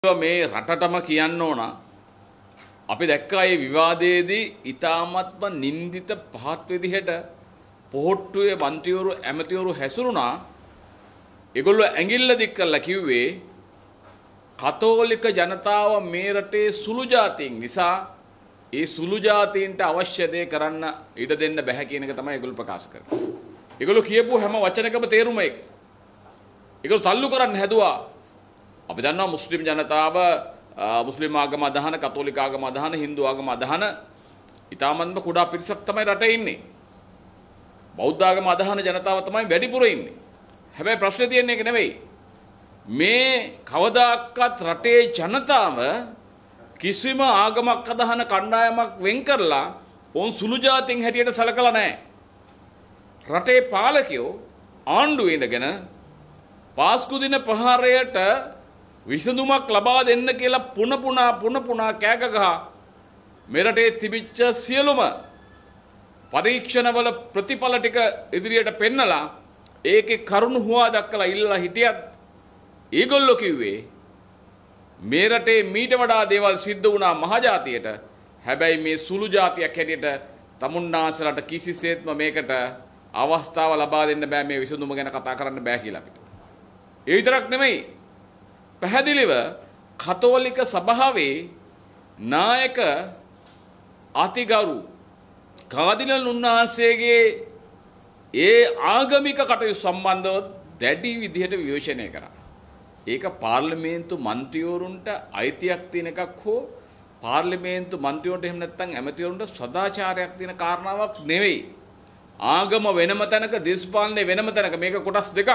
මේ රටටම කියන්න ඕන අපි දැක්කා මේ විවාදයේදී ඊ타මත්ම නින්දිත පහත් විදිහට පොහොට්ටුවේ മന്ത്രിවරු ඇමතිවරු හැසිරුණා. ඒගොල්ලෝ ඇඟිල්ල දික් කරලා කිව්වේ කතෝලික ජනතාව මේ රටේ සුළු ජාතීන් නිසා ඒ සුළු ජාතීන්ට අවශ්‍ය දේ කරන්න ඉඩ දෙන්න බෑ කියන එක තමයි ඒගොල්ලෝ ප්‍රකාශ කරන්නේ. ඒගොල්ලෝ කියපු හැම වචනකම තේරුම ඒක. ඒගොල්ලෝ තල්ලු කරන්න හැදුවා. අපි දන්නවා මුස්ලිම් ජනතාව මුස්ලිම් ආගම අදහන කතෝලික ආගම අදහන හින්දු ආගම අදහන ඊටමන්ම කුඩා පිරිසක් තමයි රටේ ඉන්නේ. බෞද්ධ ආගම අදහන ජනතාව තමයි වැඩිපුර ඉන්නේ. හැබැයි ප්‍රශ්නේ තියෙන්නේ ඒක නෙවෙයි. මේ කවදාකවත් රටේ ජනතාව කිසිම ආගමක් අදහන කණ්ඩායමක් වෙන් කරලා උන් සුළු ජාතින් හැටියට සලකලා නැහැ. රටේ පාලකයෝ ආණ්ඩුවේ ඉඳගෙන පාස්කු දින ප්‍රහාරයට විසඳුමක් ලබා දෙන්න කියලා පුන පුනා කෑග ගහ මෙරටේ තිබිච්ච සියලුම පරීක්ෂණවල ප්‍රතිඵල ටික ඉදිරියට පෙන්නලා ඒකේ කරුණු හුවා දක්වලා ඉල්ලලා හිටියත් ඒගොල්ලෝ කිව්වේ මේ රටේ මීට වඩා දේවල් සිද්ධ වුණා මහජාතියට. හැබැයි මේ සුළු ජාතියක් හැටියට තමුන්නාසලට කිසිසේත්ම මේකට අවස්ථාව ලබා දෙන්න බෑ, මේ විසඳුම ගැන කතා කරන්න බෑ කියලා අපිට. ඒ විතරක් නෙමෙයි, පැහැදිලිව කතෝලික සභාවේ නායක අතිගරු කාදිනල් උන්වහන්සේගේ ඒ ආගමික කටයුතු සම්බන්ධව දැඩි විදිහට විවේචනය කරා. ඒක පාර්ලිමේන්තු මන්ත්‍රීවරුන්ට අයිතියක් තියෙන එකක් හෝ පාර්ලිමේන්තු මන්ත්‍රීවරුන්ට එහෙම නැත්නම් ඇමතිවරුන්ට සදාචාරයක් තියෙන කාරණාවක් නෙවෙයි. ආගම වෙනම තැනක, දේශපාලනය වෙනම තැනක, මේක කොටස් දෙකක්.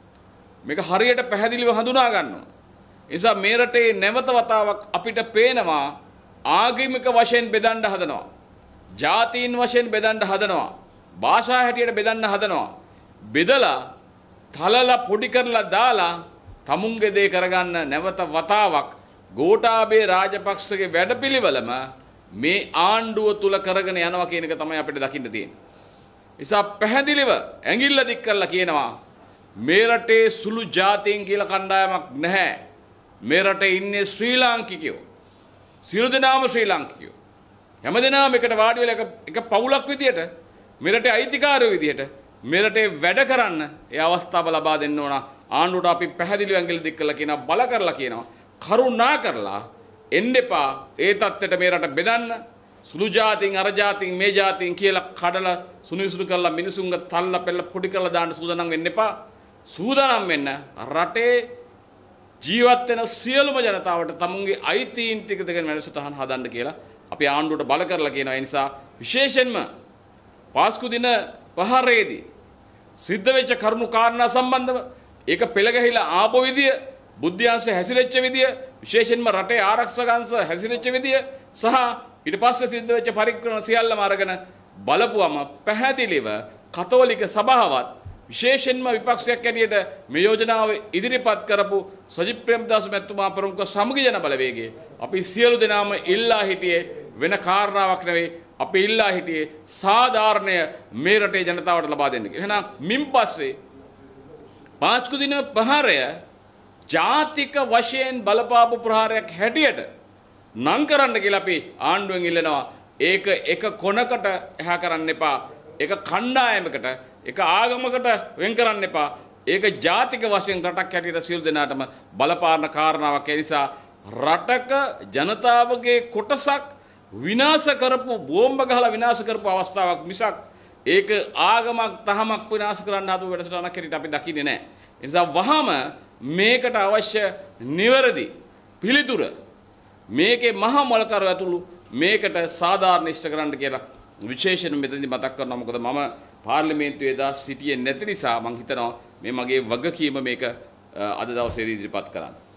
මේක හරියට පැහැදිලිව හඳුනා ගන්නවා. ඒ නිසා මේ රටේ නැවත වතාවක් අපිට පේනවා ආගමික වශයෙන් බෙදන්න හදනවා. ජාතීන් වශයෙන් බෙදන්න හදනවා. භාෂා හැටියට බෙදන්න හදනවා. බෙදලා තලලා පොඩි කරලා දාලා තමුන්ගේ දේ කරගන්න නැවත වතාවක් ගෝඨාභය රාජපක්ෂගේ වැඩපිළිවෙලම මේ ආණ්ඩුව තුල කරගෙන යනවා කියන එක තමයි අපිට දකින්න තියෙන්නේ. නිසා පැහැදිලිව ඇඟිල්ල දික් කරලා කියනවා මේ රටේ සුළු ජාතීන් කියලා කණ්ඩායමක් නැහැ. මේ රටේ ඉන්නේ ශ්‍රී ලාංකිකයෝ. සියලු දෙනාම ශ්‍රී ලාංකිකයෝ. හැමදෙනාම එකට වාඩි වෙලා එක පවුලක් විදියට මේ රටේ අයිතිකාරයෝ විදියට මේ රටේ වැඩ කරන්න ඒ අවස්ථාව ලබා දෙන්න ඕන. ආණ්ඩුවට අපි පැහැදිලිව ඇඟිලි දික් කරලා කියනවා, බල කරලා කියනවා, කරුණා කරලා එන්න එපා ඒ தත්ත්වයට මේ රට බෙදන්න. සුළු ජාතීන් අර ජාතීන් මේ ජාතීන් කියලා කඩලා සුනිසුරු කරලා මිනිසුන්ගේ තල්ල පෙළ පොඩි කරලා දාන්න සූදානම් වෙන්න එපා. සූදානම් වෙන්න රටේ ජීවත් වෙන සියලුම ජනතාවට තමුන්ගේ අයිතීන් ටික දෙකෙන් වැඩසටහන් හදන්න කියලා අපි ආණ්ඩුවට බල කරලා කියනවා. ඒ නිසා විශේෂයෙන්ම පාස්කු දින පහරේදී සිද්ධ වෙච්ච කරුණු කාරණා සම්බන්ධව ඒක පෙළ ගැහිලා ආපු විදිය, බුද්ධ්‍යංශ හැසිරෙච්ච විදිය, විශේෂයෙන්ම රටේ ආරක්ෂක අංශ හැසිරෙච්ච විදිය සහ ඊට පස්සේ සිද්ධ වෙච්ච පරික්‍රමණ සියල්ලම අරගෙන බලපුවම පැහැදිලිව කතෝලික සභාවත් විශේෂයෙන්ම විපක්ෂයක් ඇටියට මේ යෝජනාව ඉදිරිපත් කරපු සජිත් ප්‍රේමදාස මැතිතුමා ප්‍රමුඛ සමගි ජන බලවේගයේ අපි සියලු දෙනාම ඉල්ලා හිටියේ වෙන කාරණාවක් නෙවෙයි, අපි ඉල්ලා හිටියේ සාධාරණය මේ රටේ ජනතාවට ලබා දෙන්න. එහෙනම් මින් පස්සේ පාස්කු දින ප්‍රහාරය ජාතික වශයෙන් බලපාපු ප්‍රහාරයක් හැටියට නම් කරන්න කියලා අපි ආණ්ඩුවෙන් ඉල්ලනවා. ඒක එක කොනකට එහා කරන්න එපා. ඒක කණ්ඩායමකට, ඒක ආගමකට වෙන් කරන්න එපා. ඒක ජාතික වශයෙන් රටක් හැටියට සියලු දෙනාටම බලපාන කාරණාවක්. ඒ නිසා රටක ජනතාවගේ කොටසක් විනාශ කරපු, බෝම්බ ගහලා විනාශ කරපු අවස්ථාවක් මිසක් ඒක ආගමක් තහමක් විනාශ කරන්න හදපු වැඩසටහනක් හැටියට අපි දකින්නේ නැහැ. ඒ නිසා වහම මේකට අවශ්‍ය නිවැරදි පිළිතුර මේකේ මහා මොලකරු ඇතුළු මේකට සාධාරණ ඉෂ්ට කරන්න කියලා විශේෂයෙන් මෙතනදී මතක් කරනවා. මොකද මම පාර්ලිමේන්තුවේ දා සිටියේ නැති නිසා මම හිතනවා මේ මගේ වගකීම මේක අද දවසේදී ඉදිරිපත් කරන්න.